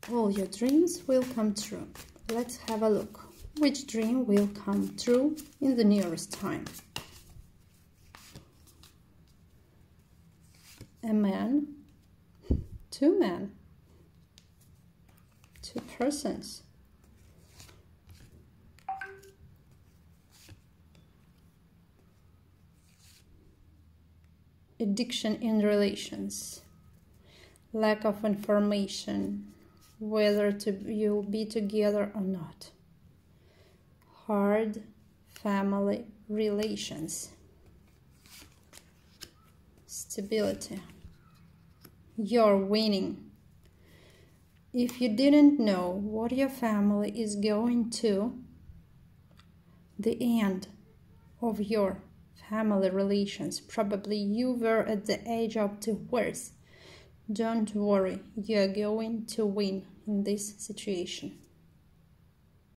All your dreams will come true. Let's have a look. Which dream will come true in the nearest time? A man, two men, two persons. Addiction in relations, lack of information, whether you'll be together or not, hard family relations, stability. You're winning. If you didn't know what your family is going to, the end of your family relations, probably you were at the edge of divorce. Don't worry, you're going to win in this situation.